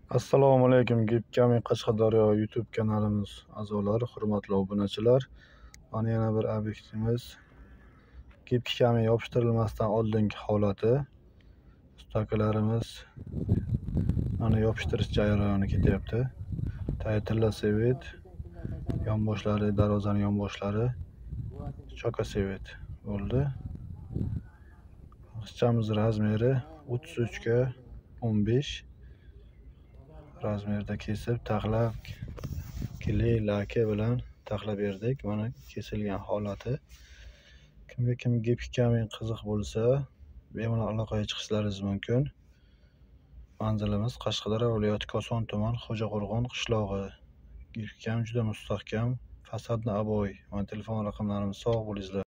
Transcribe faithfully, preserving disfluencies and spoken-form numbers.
Assalomu alaykum, Gapkami Qashqadaryo YouTube kanalimiz a'zolari, hurmatli obunachilar. Mana yana bir obyektimiz. Gapkami yopishtirilmasdan oldingi holati. Ustakalarimiz mana yopishtirish jarayoni ketyapti. Taytilla sevet, yonboshlari, darvozaning yonboshlari choka sevet bo'ldi. Qizchamiz razmeri o'ttiz uch ga o'n besh razmerda kesib, taxlab, kley laki bilan taxlab berdik. Mana kesilgan holati. Kimga kim Gapkami qiziq bo'lsa, bemalol aloqaga chiqishlaringiz mumkin. Manzilimiz Qashqadaryo viloyati Koson tuman Xo'jaqo'rg'on qishlog'i. Gapkami juda mustahkam, fasadni aboy. Mana telefon raqamlarimiz. Sog' bo'linglar.